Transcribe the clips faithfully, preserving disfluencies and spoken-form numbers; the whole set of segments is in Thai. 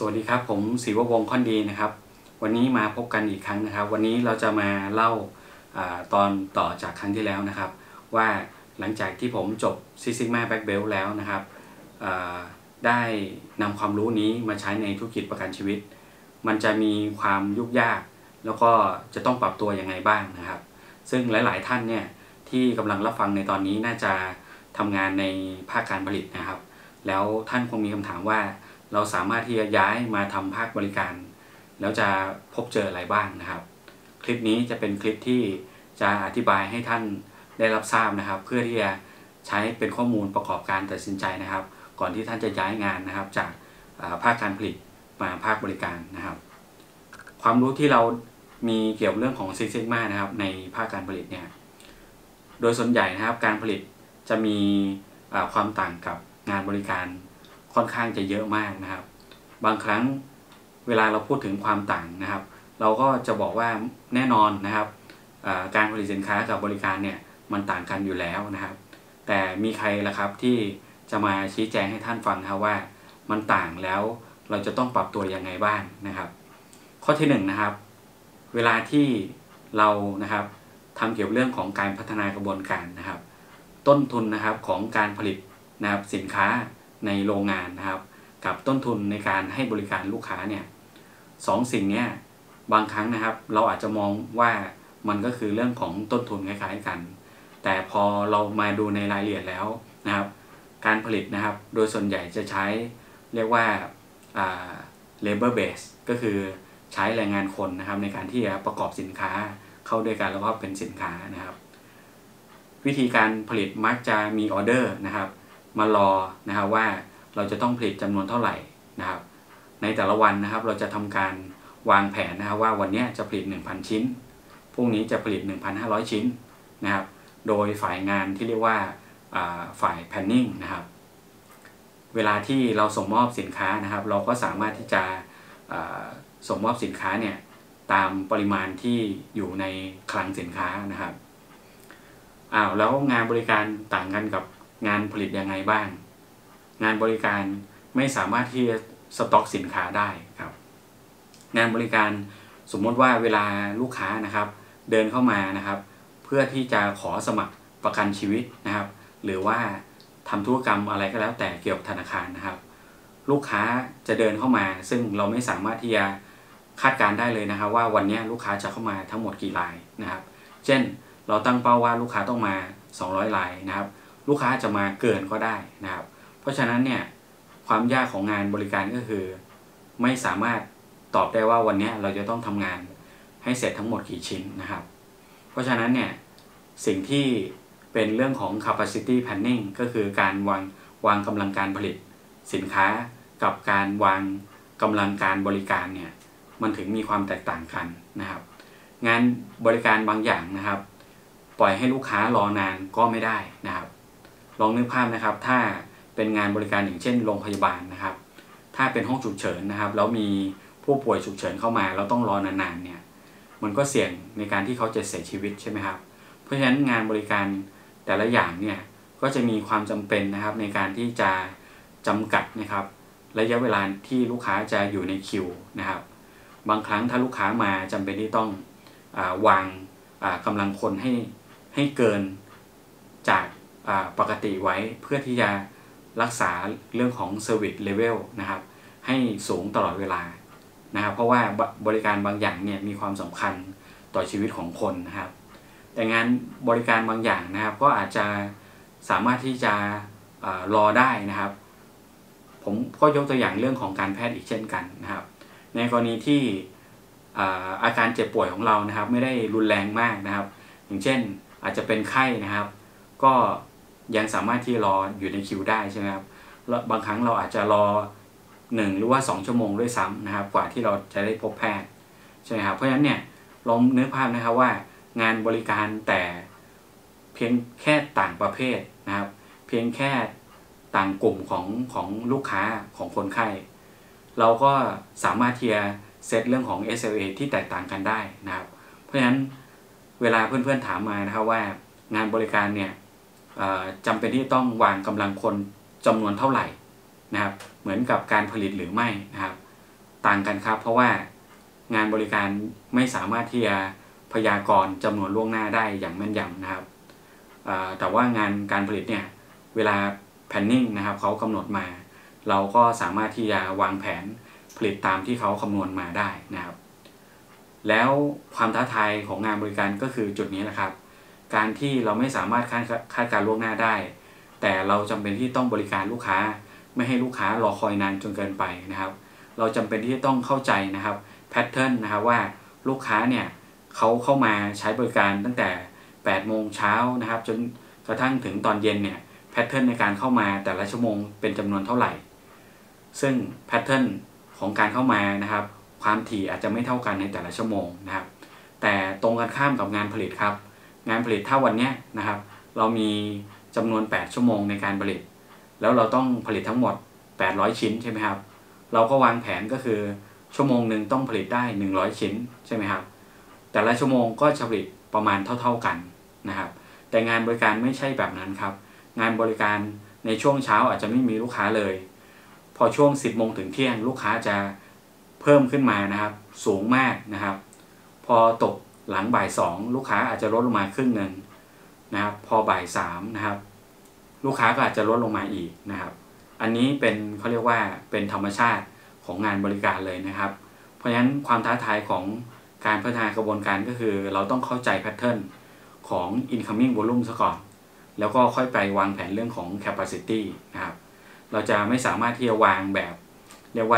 วัสดีครับผมศิววงศ์ค่อนดีนะครับวันนี้มาพบกันอีกครั้งนะครับวันนี้เราจะมาเล่าตอนต่อจากครั้งที่แล้วนะครับว่าหลังจากที่ผมจบ Six Sigma Black Belt แล้วนะครับได้นำความรู้นี้มาใช้ในธุรกิจประกันชีวิตมันจะมีความยุ่งยากแล้วก็จะต้องปรับตัวยังไงบ้างนะครับซึ่งหลายๆท่านเนี่ยที่กำลังรับฟังในตอนนี้น่าจะทำงานในภาคการผลิตนะครับแล้วท่านคงมีคำถามว่าเราสามารถที่จะย้ายมาทำภาคบริการแล้วจะพบเจออะไรบ้างนะครับคลิปนี้จะเป็นคลิปที่จะอธิบายให้ท่านได้รับทราบนะครับเพื่อที่จะใช้เป็นข้อมูลประกอบการตัดสินใจนะครับก่อนที่ท่านจะย้ายงานนะครับจากภาคการผลิตมาภาคบริการนะครับความรู้ที่เรามีเกี่ยวกับเรื่องของ Six Sigma นะครับในภาคการผลิตเนี่ยโดยส่วนใหญ่นะครับการผลิตจะมีความต่างกับงานบริการค่อนข้างจะเยอะมากนะครับบางครั้งเวลาเราพูดถึงความต่างนะครับเราก็จะบอกว่าแน่นอนนะครับการผลิตสินค้ากับบริการเนี่ยมันต่างกันอยู่แล้วนะครับแต่มีใครล่ะครับที่จะมาชี้แจงให้ท่านฟังครับว่ามันต่างแล้วเราจะต้องปรับตัวยังไงบ้างนะครับข้อที่หนึ่งนะครับเวลาที่เรานะครับทำเกี่ยวกับเรื่องของการพัฒนากระบวนการนะครับต้นทุนนะครับของการผลิตนะครับสินค้าในโรงงานนะครับกับต้นทุนในการให้บริการลูกค้าเนี่ยสองสิ่งนี้บางครั้งนะครับเราอาจจะมองว่ามันก็คือเรื่องของต้นทุนคล้ายๆกันแต่พอเรามาดูในรายละเอียดแล้วนะครับการผลิตนะครับโดยส่วนใหญ่จะใช้เรียกว่า labor base ก็คือใช้แรงงานคนนะครับในการที่จะประกอบสินค้าเข้าด้วยกันแล้วก็เป็นสินค้านะครับวิธีการผลิตมักจะมีออเดอร์นะครับมารอนะครับว่าเราจะต้องผลิตจำนวนเท่าไหร่นะครับในแต่ละวันนะครับเราจะทำการวางแผนนะครับว่าวันนี้จะผลิต หนึ่งพัน ชิ้นพรุ่งนี้จะผลิต หนึ่งพันห้าร้อย ชิ้นนะครับโดยฝ่ายงานที่เรียกว่าฝ่าย planning นะครับเวลาที่เราส่งมอบสินค้านะครับเราก็สามารถที่จะส่งมอบสินค้าเนี่ยตามปริมาณที่อยู่ในคลังสินค้านะครับอ้าวแล้วงานบริการต่างกันกับงานผลิตยังไงบ้างงานบริการไม่สามารถที่จะสต็อกสินค้าได้ครับงานบริการสมมติว่าเวลาลูกค้านะครับเดินเข้ามานะครับเพื่อที่จะขอสมัครประกันชีวิตนะครับหรือว่าทำธุรกรรมอะไรก็แล้วแต่เกี่ยวกับธนาคารนะครับลูกค้าจะเดินเข้ามาซึ่งเราไม่สามารถที่จะคาดการได้เลยนะครับว่าวันนี้ลูกค้าจะเข้ามาทั้งหมดกี่รายนะครับเช่นเราตั้งเป้าว่าลูกค้าต้องมาสองร้อยรายนะครับลูกค้าจะมาเกินก็ได้นะครับเพราะฉะนั้นเนี่ยความยากของงานบริการก็คือไม่สามารถตอบได้ว่าวันนี้เราจะต้องทำงานให้เสร็จทั้งหมดกี่ชิ้นนะครับเพราะฉะนั้นเนี่ยสิ่งที่เป็นเรื่องของ capacity planning ก็คือการวางวางกำลังการผลิตสินค้ากับการวางกำลังการบริการเนี่ยมันถึงมีความแตกต่างกันนะครับงานบริการบางอย่างนะครับปล่อยให้ลูกค้ารอนานก็ไม่ได้นะครับลองนึกภาพนะครับถ้าเป็นงานบริการอย่างเช่นโรงพยาบาลนะครับถ้าเป็นห้องฉุกเฉินนะครับแล้วมีผู้ป่วยฉุกเฉินเข้ามาเราต้องรอนานๆเนี่ยมันก็เสี่ยงในการที่เขาจะเสียชีวิตใช่ไหมครับเพราะฉะนั้นงานบริการแต่ละอย่างเนี่ยก็จะมีความจำเป็นนะครับในการที่จะจำกัดนะครับระยะเวลาที่ลูกค้าจะอยู่ในคิวนะครับบางครั้งถ้าลูกค้ามาจำเป็นที่ต้องวางกำลังคนให้ให้เกินจากปกติไว้เพื่อที่จะรักษาเรื่องของ Service Level นะครับให้สูงตลอดเวลานะครับเพราะว่าบริการบางอย่างเนี่ยมีความสำคัญต่อชีวิตของคนนะครับแต่งานบริการบางอย่างนะครับก็อาจจะสามารถที่จะรอได้นะครับผมก็ยกตัวอย่างเรื่องของการแพทย์อีกเช่นกันนะครับในกรณีที่อาการเจ็บป่วยของเรานะครับไม่ได้รุนแรงมากนะครับอย่างเช่นอาจจะเป็นไข้นะครับก็ยังสามารถที่รออยู่ในคิวได้ใช่ไหมครับแล้วบางครั้งเราอาจจะรอหนึ่งหรือว่าสองชั่วโมงด้วยซ้ำนะครับกว่าที่เราจะได้พบแพทย์ใช่ไหมครับเพราะฉะนั้นเนี่ยลองนึกภาพนะครับว่างานบริการแต่เพียงแค่ต่างประเภทนะครับเพียงแค่ต่างกลุ่มของของลูกค้าของคนไข้เราก็สามารถที่จะเซตเรื่องของ เอส แอล เอ ที่แตกต่างกันได้นะครับเพราะฉะนั้นเวลาเพื่อนๆถามมานะครับว่างานบริการเนี่ยจำเป็นที่ต้องวางกำลังคนจำนวนเท่าไหร่นะครับเหมือนกับการผลิตหรือไม่นะครับต่างกันครับเพราะว่างานบริการไม่สามารถที่จะพยากรณ์จำนวนล่วงหน้าได้อย่างแม่นยำนะครับแต่ว่างานการผลิตเนี่ยเวลา planning นะครับเขากำหนดมาเราก็สามารถที่จะวางแผนผลิตตามที่เขาคำนวณมาได้นะครับแล้วความท้าทายของงานบริการก็คือจุดนี้นะครับการที่เราไม่สามารถคาดการล่วงหน้าได้แต่เราจำเป็นที่ต้องบริการลูกค้าไม่ให้ลูกค้ารอคอยนานจนเกินไปนะครับเราจำเป็นที่ต้องเข้าใจนะครับแพทเทิร์นนะครับว่าลูกค้าเนี่ยเขาเข้ามาใช้บริการตั้งแต่แปดโมงเช้านะครับจนกระทั่งถึงตอนเย็นเนี่ยแพทเทิร์นในการเข้ามาแต่ละชั่วโมงเป็นจำนวนเท่าไหร่ซึ่งแพทเทิร์นของการเข้ามานะครับความถี่อาจจะไม่เท่ากันในแต่ละชั่วโมงนะครับแต่ตรงกันข้ามกับงานผลิตครับงานผลิตถ้าวันนี้นะครับเรามีจำนวนแปดชั่วโมงในการผลิตแล้วเราต้องผลิตทั้งหมดแปดร้อยชิ้นใช่ไหมครับเราก็วางแผนก็คือชั่วโมงหนึ่งต้องผลิตได้หนึ่งร้อยชิ้นใช่ไหมครับแต่ละชั่วโมงก็จะผลิตประมาณเท่าๆกันนะครับแต่งานบริการไม่ใช่แบบนั้นครับงานบริการในช่วงเช้าอาจจะไม่มีลูกค้าเลยพอช่วงสิบโมงถึงเที่ยงลูกค้าจะเพิ่มขึ้นมานะครับสูงมากนะครับพอตกหลังบ่ายสองลูกค้าอาจจะลดลงมาครึ่งหนึ่งนะครับพอบ่ายสามนะครับลูกค้าก็อาจจะลดลงมาอีกนะครับอันนี้เป็นเขาเรียกว่าเป็นธรรมชาติของงานบริการเลยนะครับเพราะฉะนั้นความท้าทายของการพัฒนากระบวนการก็คือเราต้องเข้าใจแพทเทิร์นของ incoming volume ซะก่อนแล้วก็ค่อยไปวางแผนเรื่องของ capacity นะครับเราจะไม่สามารถที่จะวางแบบเรียกว่า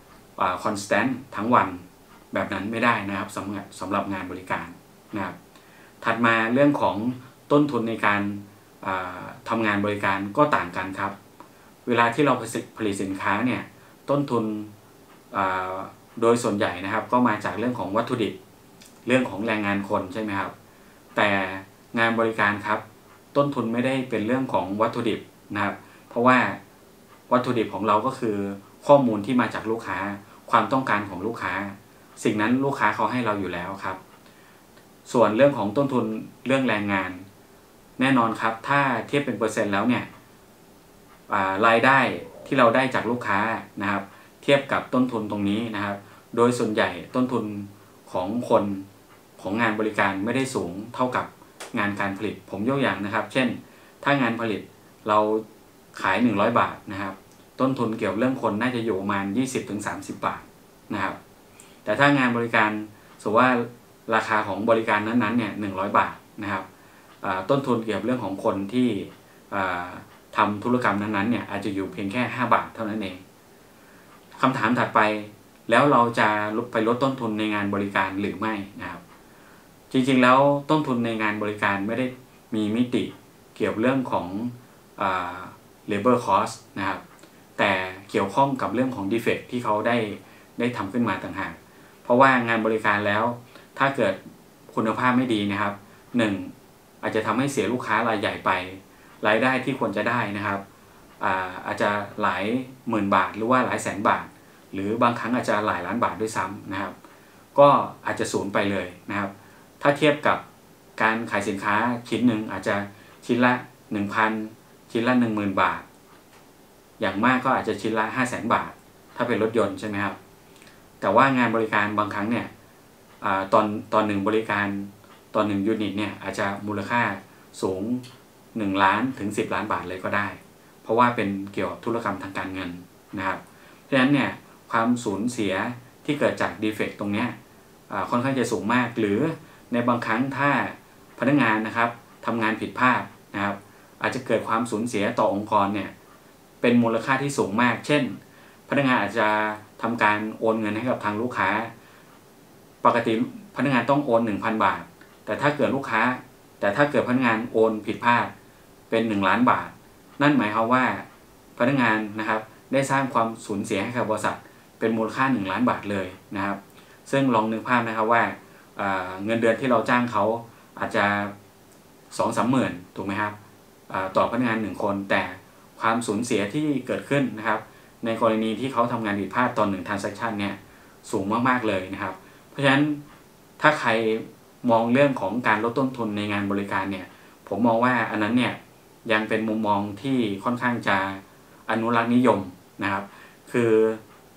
constant ทั้งวันแบบนั้นไม่ได้นะครับสำหรับสำหรับงานบริการนะครับถัดมาเรื่องของต้นทุนในการทำงานบริการก็ต่างกันครับเวลาที่เราผลิตสินค้าเนี่ยต้นทุนโดยส่วนใหญ่นะครับก็มาจากเรื่องของวัตถุดิบเรื่องของแรงงานคนใช่ไหมครับแต่งานบริการครับต้นทุนไม่ได้เป็นเรื่องของวัตถุดิบนะครับเพราะว่าวัตถุดิบของเราก็คือข้อมูลที่มาจากลูกค้าความต้องการของลูกค้าสิ่งนั้นลูกค้าเขาให้เราอยู่แล้วครับส่วนเรื่องของต้นทุนเรื่องแรงงานแน่นอนครับถ้าเทียบเป็นเปอร์เซ็นต์แล้วเนี่ยรายได้ที่เราได้จากลูกค้านะครับเทียบกับต้นทุนตรงนี้นะครับโดยส่วนใหญ่ต้นทุนของคนของงานบริการไม่ได้สูงเท่ากับงานการผลิตผมยกอย่างนะครับเช่นถ้างานผลิตเราขายหนึ่งร้อยบาทนะครับต้นทุนเกี่ยวเรื่องคนน่าจะอยู่ประมาณ ยี่สิบถึงสามสิบ บาทนะครับแต่ถ้างานบริการสมมติว่าราคาของบริการนั้นๆเนี่ยหนึ่งร้อยบาทนะครับต้นทุนเกี่ยวกับเรื่องของคนที่ทำธุรกรรมนั้นๆเนี่ยอาจจะอยู่เพียงแค่ห้าบาทเท่านั้นเองคำถามถัดไปแล้วเราจะลดไปลดต้นทุนในงานบริการหรือไม่นะครับจริงๆแล้วต้นทุนในงานบริการไม่ได้มีมิติเกี่ยวเรื่องของอ่า labor cost นะครับแต่เกี่ยวข้องกับเรื่องของ defect ที่เขาได้ได้ทำขึ้นมาต่างหากเพราะว่างานบริการแล้วถ้าเกิดคุณภาพไม่ดีนะครับหนึ่งอาจจะทำให้เสียลูกค้ารายใหญ่ไปรายได้ที่ควรจะได้นะครับ อาอาจจะหลายหมื่นบาทหรือว่าหลายแสนบาทหรือบางครั้งอาจจะหลายล้านบาทด้วยซ้ำนะครับก็อาจจะสูญไปเลยนะครับถ้าเทียบกับการขายสินค้าชิ้นหนึ่งอาจจะชิ้นละ หนึ่งพัน ชิ้นละ หนึ่งหมื่น บาทอย่างมากก็อาจจะชิ้นละ ห้าแสน บาทถ้าเป็นรถยนต์ใช่ไหมครับแต่ว่างานบริการบางครั้งเนี่ยตอนตอนหนึ่งบริการตอนหนึ่งยูนิตเนี่ยอาจจะมูลค่าสูงหนึ่งล้านถึงสิบล้านบาทเลยก็ได้เพราะว่าเป็นเกี่ยวกับธุรกรรมทางการเงินนะครับเพราะฉะนั้นเนี่ยความสูญเสียที่เกิดจากดีเฟกต์ตรงนี้ค่อนข้างจะสูงมากหรือในบางครั้งถ้าพนักงานนะครับทำงานผิดพลาดนะครับอาจจะเกิดความสูญเสียต่อองค์กรเนี่ยเป็นมูลค่าที่สูงมากเช่นพนักงานอาจจะทำการโอนเงินให้กับทางลูกค้าปกติพนักงานต้องโอน หนึ่งพัน บาทแต่ถ้าเกิดลูกค้าแต่ถ้าเกิดพนักงานโอนผิดพลาดเป็นหนึ่งล้านบาทนั่นหมายความว่าพนักงานนะครับได้สร้างความสูญเสียให้กับบริษัทเป็นมูลค่าหนึ่งล้านบาทเลยนะครับซึ่งลองนึกภาพนะครับว่าเ, เงินเดือนที่เราจ้างเขาอาจจะ สองถึงสามหมื่น ถูกไหมครับต่อพนักงานหนึ่งคนแต่ความสูญเสียที่เกิดขึ้นนะครับในกรณีที่เขาทำงานผิดพลาดตอนหนึ่ง transaction เนี่ยสูงมากๆเลยนะครับเพราะฉะนั้นถ้าใครมองเรื่องของการลดต้นทุนในงานบริการเนี่ยผมมองว่าอันนั้นเนี่ยยังเป็นมุมมองที่ค่อนข้างจะอนุรักษ์นิยมนะครับคือ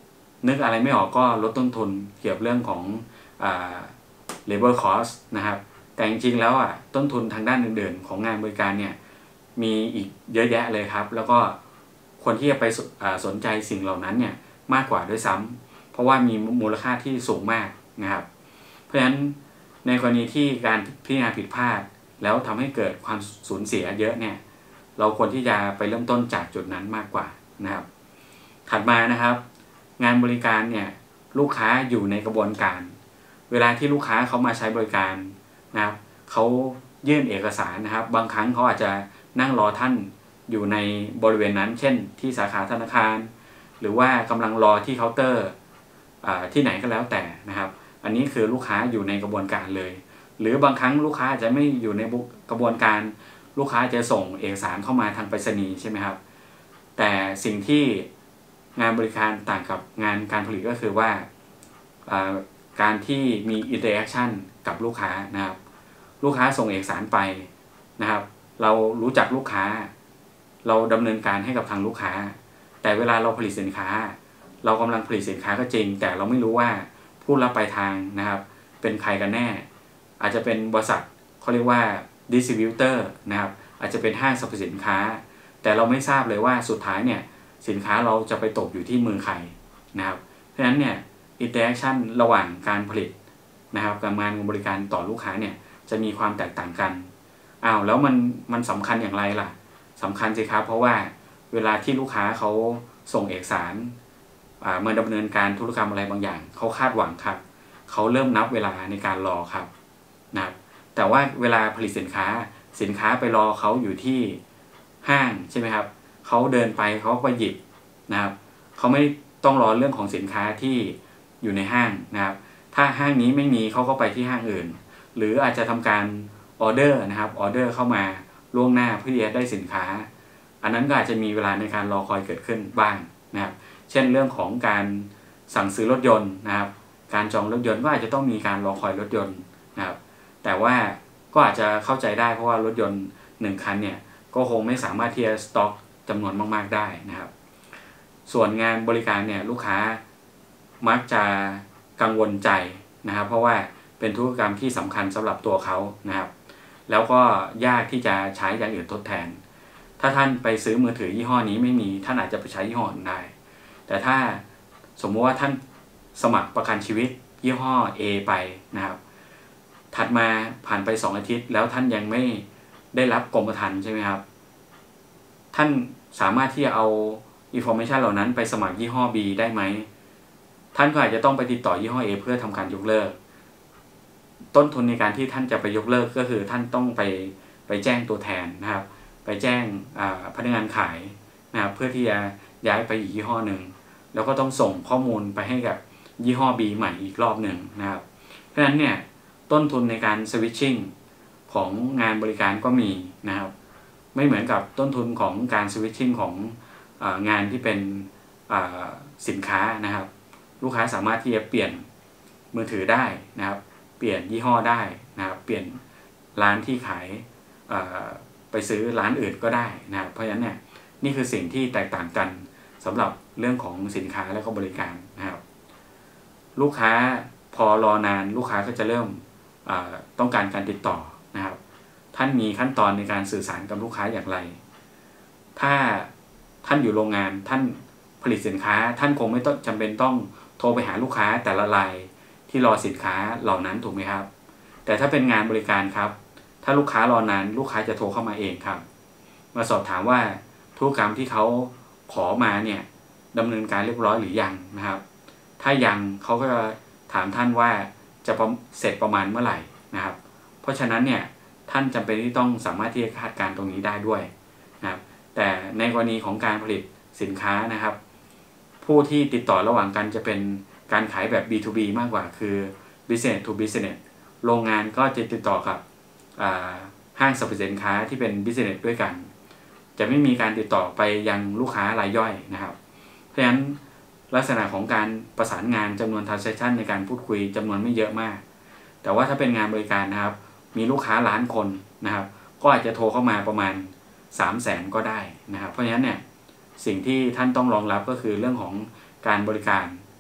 นึกอะไรไม่ออกก็ลดต้นทุนเกี่ยวกับเรื่องของอ่า labor cost นะครับแต่จริงๆแล้วอ่ะต้นทุนทางด้านอื่นๆของงานบริการเนี่ยมีอีกเยอะแยะเลยครับแล้วก็คนที่จะไปสนใจสิ่งเหล่านั้นเนี่ยมากกว่าด้วยซ้ำเพราะว่ามีมูลค่าที่สูงมากนะครับเพราะฉะนั้นในกรณีที่การพิจารณาผิดพลาดแล้วทำให้เกิดความสูญเสียเยอะเนี่ยเราควรที่จะไปเริ่มต้นจากจุดนั้นมากกว่านะครับถัดมานะครับงานบริการเนี่ยลูกค้าอยู่ในกระบวนการเวลาที่ลูกค้าเขามาใช้บริการนะครับเขายื่นเอกสารนะครับบางครั้งเขาอาจจะนั่งรอท่านอยู่ในบริเวณนั้นเช่นที่สาขาธนาคารหรือว่ากำลังรอที่เคาน์เตอร์ที่ไหนก็แล้วแต่นะครับอันนี้คือลูกค้าอยู่ในกระบวนการเลยหรือบางครั้งลูกค้าอาจจะไม่อยู่ในกระบวนการลูกค้าจะส่งเอกสารเข้ามาทางไปรษณีย์ใช่ไหมครับแต่สิ่งที่งานบริการต่างกับงานการผลิตก็คือว่าการที่มี interaction กับลูกค้านะครับลูกค้าส่งเอกสารไปนะครับเรารู้จักลูกค้าเราดำเนินการให้กับทางลูกค้าแต่เวลาเราผลิตสินค้าเรากำลังผลิตสินค้าก็จริงแต่เราไม่รู้ว่าผู้รับปลายทางนะครับเป็นใครกันแน่อาจจะเป็นบริษัทเขาเรียกว่า distributor นะครับอาจจะเป็นห้างสรรพสินค้าแต่เราไม่ทราบเลยว่าสุดท้ายเนี่ยสินค้าเราจะไปตกอยู่ที่มือใครนะครับเพราะฉะนั้นเนี่ย interaction ระหว่างการผลิตนะครับกับงานบริการต่อลูกค้าเนี่ยจะมีความแตกต่างกันอ้าวแล้วมันมันสำคัญอย่างไรล่ะสำคัญสิครับเพราะว่าเวลาที่ลูกค้าเขาส่งเอกสารมาดำเนินการธุรกรรมอะไรบางอย่างเขาคาดหวังครับเขาเริ่มนับเวลาในการรอครับนะครับแต่ว่าเวลาผลิตสินค้าสินค้าไปรอเขาอยู่ที่ห้างใช่ไหมครับเขาเดินไปเขาไปหยิบนะครับเขาไม่ต้องรอเรื่องของสินค้าที่อยู่ในห้างนะครับถ้าห้างนี้ไม่มีเขาก็ไปที่ห้างอื่นหรืออาจจะทำการออเดอร์นะครับออเดอร์เข้ามาล่วงหน้าเพื่อที่จะได้สินค้าอันนั้นก็อาจจะมีเวลาในการรอคอยเกิดขึ้นบ้างนะครับเช่นเรื่องของการสั่งซื้อรถยนต์นะครับการจองรถยนต์ก็อาจจะต้องมีการรอคอยรถยนต์นะครับแต่ว่าก็อาจจะเข้าใจได้เพราะว่ารถยนต์หนึ่งคันเนี่ยก็คงไม่สามารถที่จะสต็อกจำนวนมากๆได้นะครับส่วนงานบริการเนี่ยลูกค้ามักจะกังวลใจนะครับเพราะว่าเป็นธุรกรรมที่สำคัญสำหรับตัวเขานะครับแล้วก็ยากที่จะใช้อย่างอื่นทดแทนถ้าท่านไปซื้อมือถือยี่ห้อนี้ไม่มีท่านอาจจะไปใช้ยี่ห้ออื่นได้แต่ถ้าสมมติว่าท่านสมัครประกันชีวิตยี่ห้อ A ไปนะครับถัดมาผ่านไปสองอาทิตย์แล้วท่านยังไม่ได้รับกรมธรรม์ใช่ไหมครับท่านสามารถที่จะเอา information เหล่านั้นไปสมัครยี่ห้อ B ได้ไหมท่านก็อาจจะต้องไปติดต่อยี่ห้อ A เพื่อทำการยกเลิกต้นทุนในการที่ท่านจะไปยกเลิกก็คือท่านต้องไปไปแจ้งตัวแทนนะครับไปแจ้งพนักงานขายนะครับเพื่อที่จะย้ายไปอีกยี่ห้อหนึ่งแล้วก็ต้องส่งข้อมูลไปให้กับยี่ห้อ B ใหม่อีกรอบหนึ่งนะครับเพราะฉะนั้นเนี่ยต้นทุนในการสวิตชิ่งของงานบริการก็มีนะครับไม่เหมือนกับต้นทุนของการสวิตชิ่งของงานที่เป็นสินค้านะครับลูกค้าสามารถที่จะเปลี่ยนมือถือได้นะครับเปลี่ยนยี่ห้อได้นะครับเปลี่ยนร้านที่ขายไปซื้อร้านอื่นก็ได้นะครับเพราะฉะนั้นเนี่ยนี่คือสิ่งที่แตกต่างกันสำหรับเรื่องของสินค้าและก็บริการนะครับลูกค้าพอรอนานลูกค้าก็จะเริ่มต้องการการติดต่อนะครับท่านมีขั้นตอนในการสื่อสารกับลูกค้าอย่างไรถ้าท่านอยู่โรงงานท่านผลิตสินค้าท่านคงไม่ต้องจำเป็นต้องโทรไปหาลูกค้าแต่ละรายที่รอสินค้าเหล่านั้นถูกไหมครับแต่ถ้าเป็นงานบริการครับถ้าลูกค้ารอนานลูกค้าจะโทรเข้ามาเองครับมาสอบถามว่าธุรกรรมที่เขาขอมาเนี่ยดำเนินการเรียบร้อยหรือยังนะครับถ้ายังเขาก็ถามท่านว่าจะเสร็จประมาณเมื่อไหร่นะครับเพราะฉะนั้นเนี่ยท่านจำเป็นที่ต้องสามารถที่จะคาดการณ์ตรงนี้ได้ด้วยนะครับแต่ในกรณีของการผลิตสินค้านะครับผู้ที่ติดต่อระหว่างกันจะเป็นการขายแบบ บี ทู บี มากกว่าคือ business to business โรงงานก็จะติดต่อกับห้างสรรพสินค้าที่เป็น business ด้วยกันจะไม่มีการติดต่อไปยังลูกค้ารายย่อยนะครับเพราะฉะนั้นลักษณะของการประสานงานจำนวน transaction ในการพูดคุยจำนวนไม่เยอะมากแต่ว่าถ้าเป็นงานบริการนะครับมีลูกค้าล้านคนนะครับก็อาจจะโทรเข้ามาประมาณ สามแสน ก็ได้นะครับเพราะฉะนั้นเนี่ยสิ่งที่ท่านต้องรองรับก็คือเรื่องของการบริการ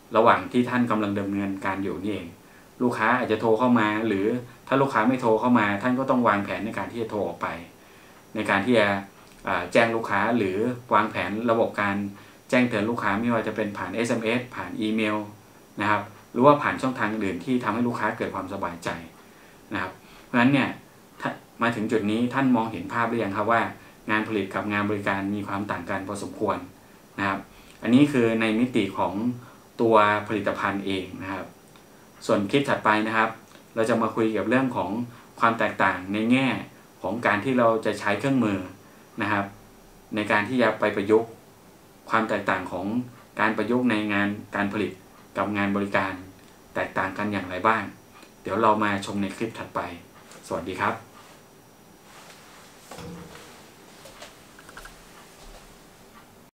ระหว่างที่ท่านกำลังดำเนินการอยู่นี่เองลูกค้าอาจจะโทรเข้ามาหรือถ้าลูกค้าไม่โทรเข้ามาท่านก็ต้องวางแผนในการที่จะโทรออกไปในการที่จะแจ้งลูกค้าหรือวางแผนระบบการแจ้งเตือนลูกค้าไม่ว่าจะเป็นผ่าน เอส เอ็ม เอส ผ่านอีเมลนะครับหรือว่าผ่านช่องทางอื่นที่ทำให้ลูกค้าเกิดความสบายใจนะครับเพราะฉะนั้นเนี่ยมาถึงจุดนี้ท่านมองเห็นภาพหรือยังครับว่างานผลิตกับงานบริการมีความต่างกันพอสมควรนะครับอันนี้คือในมิติของตัวผลิตภัณฑ์เองนะครับส่วนคลิปถัดไปนะครับเราจะมาคุยเกี่ยวกับเรื่องของความแตกต่างในแง่ของการที่เราจะใช้เครื่องมือนะครับในการที่จะไปประยุกต์ความแตกต่างของการประยุกต์ในงานการผลิตกับงานบริการแตกต่างกันอย่างไรบ้างเดี๋ยวเรามาชมในคลิปถัดไปสวัสดีครับ